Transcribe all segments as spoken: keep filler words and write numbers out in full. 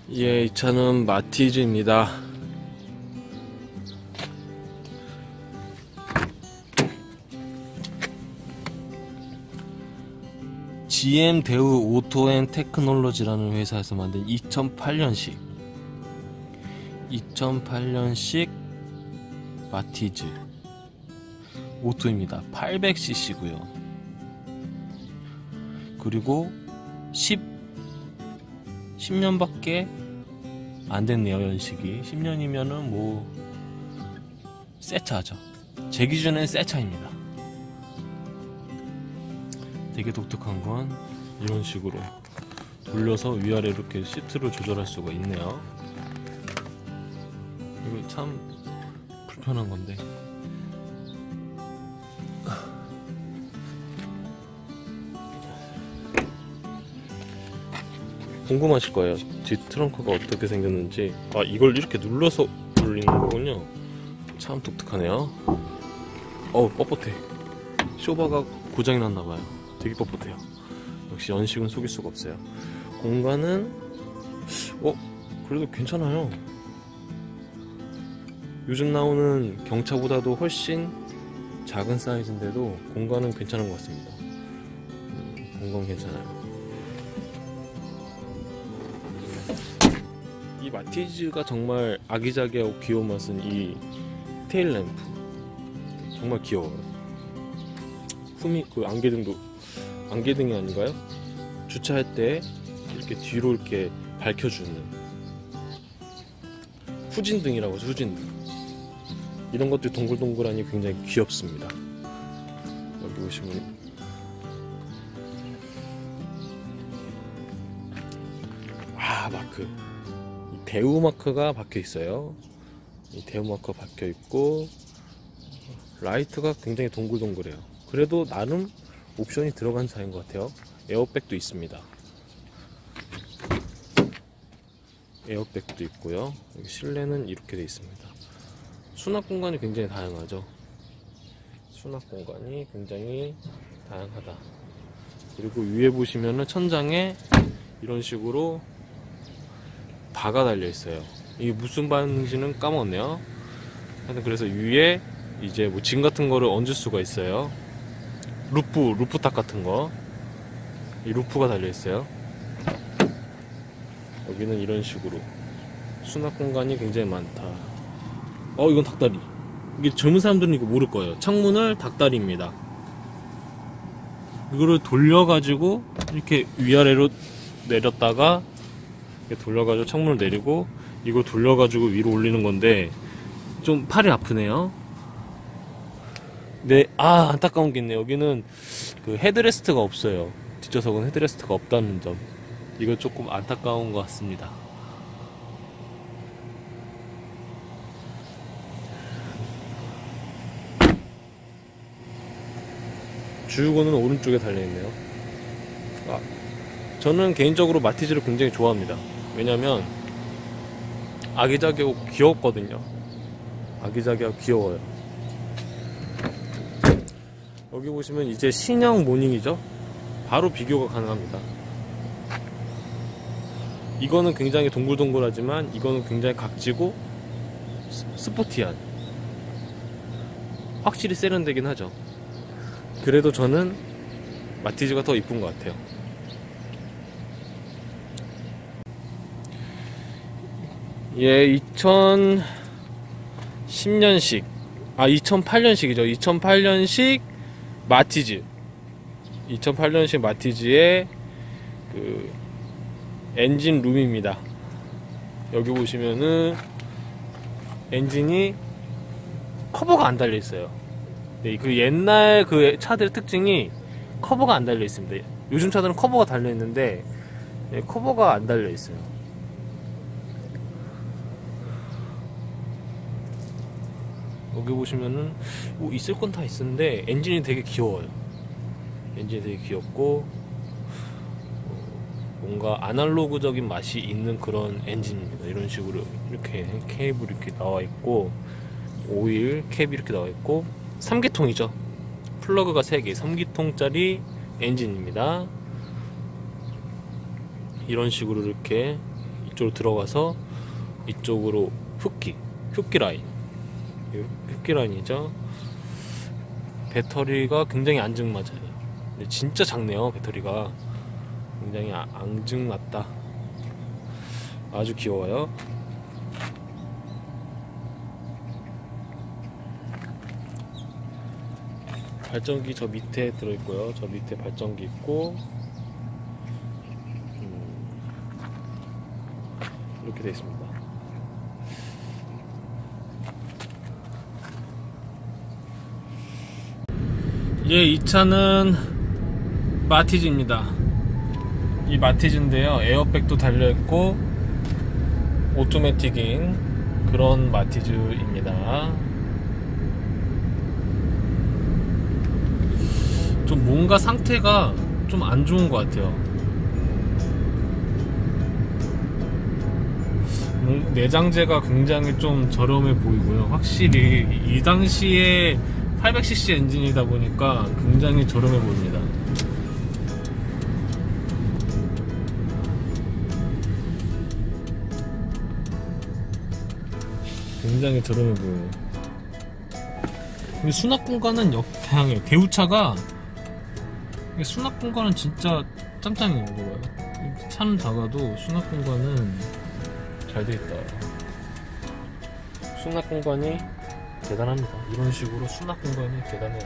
예, 이 차는 마티즈입니다. 지엠 대우 오토 앤 테크놀로지라는 회사에서 만든 이천팔 년식 이천팔 년식 마티즈 오토입니다. 팔백 씨씨고요. 그리고 십, 십 년밖에 안 됐네요. 연식이 십 년이면은 뭐 새 차죠. 제 기준엔 새 차입니다. 되게 독특한 건 이런 식으로 돌려서 위아래 이렇게 시트를 조절할 수가 있네요. 이거 참 불편한 건데. 궁금하실 거예요. 뒤 트렁크가 어떻게 생겼는지. 아, 이걸 이렇게 눌러서 돌리는 거군요. 참 독특하네요. 어우, 뻣뻣해. 쇼바가 고장이 났나봐요. 되게 뻣뻣해요. 역시 연식은 속일 수가 없어요. 공간은 어? 그래도 괜찮아요. 요즘 나오는 경차보다도 훨씬 작은 사이즈인데도 공간은 괜찮은 것 같습니다. 음, 공간 괜찮아요. 이 마티즈가 정말 아기자기하고 귀여운 맛은 이 테일 램프. 정말 귀여워요. 후미 그 안개등도 안개등이 아닌가요? 주차할 때 이렇게 뒤로 이렇게 밝혀주는 후진등이라고 하죠. 후진등. 이런 것들이 동글동글하니 굉장히 귀엽습니다. 여기 보시면 아, 마크. 이 대우 마크가 박혀 있어요. 이 대우 마크가 박혀 있고 라이트가 굉장히 동글동글해요. 그래도 나름 옵션이 들어간 차인 것 같아요. 에어백도 있습니다. 에어백도 있고요. 여기 실내는 이렇게 되어 있습니다. 수납 공간이 굉장히 다양하죠. 수납 공간이 굉장히 다양하다. 그리고 위에 보시면은 천장에 이런 식으로 바가 달려 있어요. 이게 무슨 바인지는 까먹었네요. 하여튼 그래서 위에 이제 뭐 짐 같은 거를 얹을 수가 있어요. 루프, 루프탑 같은 거. 이 루프가 달려 있어요. 여기는 이런 식으로 수납 공간이 굉장히 많다. 어, 이건 닭다리. 이게 젊은 사람들은 이거 모를 거예요. 창문을 닭다리입니다. 이거를 돌려가지고 이렇게 위아래로 내렸다가 이렇게 돌려가지고 창문을 내리고 이걸 돌려가지고 위로 올리는 건데 좀 팔이 아프네요. 네, 아, 안타까운 게 있네요. 여기는 그 헤드레스트가 없어요. 뒷좌석은 헤드레스트가 없다는 점. 이거 조금 안타까운 것 같습니다. 주유구는 오른쪽에 달려있네요. 아, 저는 개인적으로 마티즈를 굉장히 좋아합니다. 왜냐면 아기자기하고 귀엽거든요. 아기자기하고 귀여워요. 여기 보시면 이제 신형 모닝이죠. 바로 비교가 가능합니다. 이거는 굉장히 동글동글하지만 이거는 굉장히 각지고 스포티한, 확실히 세련되긴 하죠. 그래도 저는 마티즈가 더 이쁜 것 같아요. 예, 이천십 년식, 아, 이천팔 년식이죠. 이천팔 년식 마티즈. 이천팔 년식 마티즈의 그 엔진 룸입니다. 여기 보시면은 엔진이 커버가 안 달려 있어요. 네, 그 옛날 그 차들의 특징이 커버가 안 달려 있습니다. 요즘 차들은 커버가 달려 있는데 네, 커버가 안 달려 있어요. 여기 보시면은 뭐 있을 건 다 있었는데 엔진이 되게 귀여워요. 엔진이 되게 귀엽고 뭔가 아날로그적인 맛이 있는 그런 엔진입니다. 이런 식으로 이렇게 케이블 이렇게 나와 있고 오일 캡이 이렇게 나와 있고 삼 기통이죠. 플러그가 세 개, 삼 기통짜리 엔진입니다. 이런 식으로 이렇게 이쪽으로 들어가서 이쪽으로 흡기 흡기 라인, 흡기 라인이죠. 배터리가 굉장히 안증맞아요. 근데 진짜 작네요. 배터리가 굉장히 아, 앙증맞다. 아주 귀여워요. 발전기 저 밑에 들어있고요. 저 밑에 발전기 있고, 음, 이렇게 되어 있습니다. 예, 이 차는 마티즈입니다. 이 마티즈인데요, 에어백도 달려있고 오토매틱인 그런 마티즈입니다. 좀 뭔가 상태가 좀 안 좋은 것 같아요. 내장재가 굉장히 좀 저렴해 보이고요. 확실히 이 당시에 팔백 씨씨 엔진이다 보니까 굉장히 저렴해 보입니다. 굉장히 저렴해 보여요. 근데 수납 공간은 역다양해요. 대우차가 수납 공간은 진짜 짱짱해요. 이거 차는 작아도 수납 공간은 잘 돼 있다. 수납 공간이 대단합니다. 이런 식으로 수납 공간이 대단해요.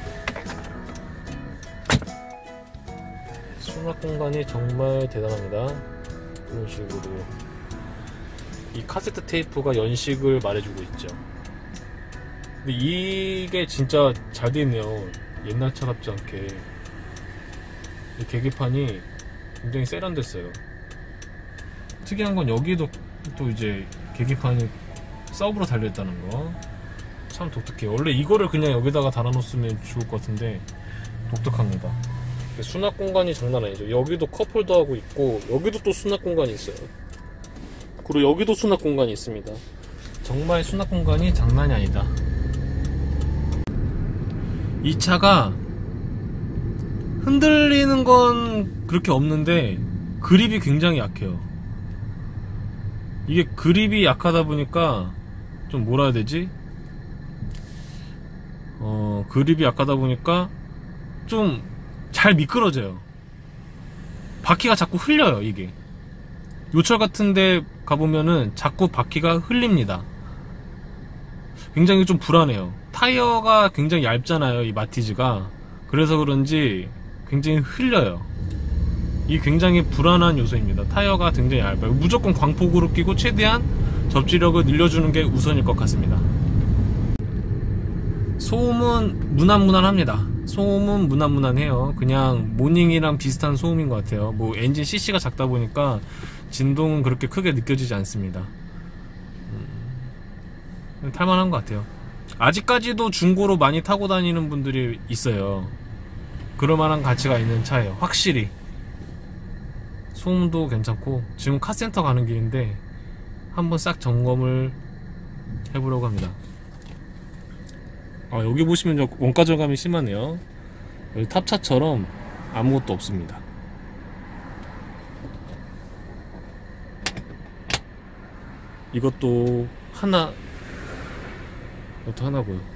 수납 공간이 정말 대단합니다. 이런 식으로 이 카세트 테이프가 연식을 말해주고 있죠. 근데 이게 진짜 잘 돼 있네요. 옛날 차 같지 않게. 이 계기판이 굉장히 세련됐어요. 특이한 건 여기도 또 이제 계기판이 서브로 달려있다는 거 참 독특해요. 원래 이거를 그냥 여기다가 달아놓으면 좋을 것 같은데 독특합니다. 수납 공간이 장난 아니죠. 여기도 컵홀더하고 있고, 여기도 또 수납 공간이 있어요. 그리고 여기도 수납 공간이 있습니다. 정말 수납 공간이 장난이 아니다. 이 차가 흔들리는 건 그렇게 없는데 그립이 굉장히 약해요. 이게 그립이 약하다 보니까 좀 뭐라 해야 되지? 어, 그립이 약하다 보니까 좀 잘 미끄러져요. 바퀴가 자꾸 흘려요. 이게 요철 같은데 가보면은 자꾸 바퀴가 흘립니다. 굉장히 좀 불안해요. 타이어가 굉장히 얇잖아요, 이 마티즈가. 그래서 그런지 굉장히 흘려요. 이게 굉장히 불안한 요소입니다. 타이어가 굉장히 얇아요. 무조건 광폭으로 끼고 최대한 접지력을 늘려주는 게 우선일 것 같습니다. 소음은 무난무난합니다. 소음은 무난무난해요. 그냥 모닝이랑 비슷한 소음인 것 같아요. 뭐 엔진 씨씨가 작다 보니까 진동은 그렇게 크게 느껴지지 않습니다. 음, 탈만한 것 같아요. 아직까지도 중고로 많이 타고 다니는 분들이 있어요. 그럴만한 가치가 있는 차예요. 확실히 소음도 괜찮고. 지금 카센터 가는 길인데 한번 싹 점검을 해보려고 합니다. 아, 여기 보시면 원가 절감이 심하네요. 여기 탑차처럼 아무것도 없습니다. 이것도 하나, 이것도 하나고요.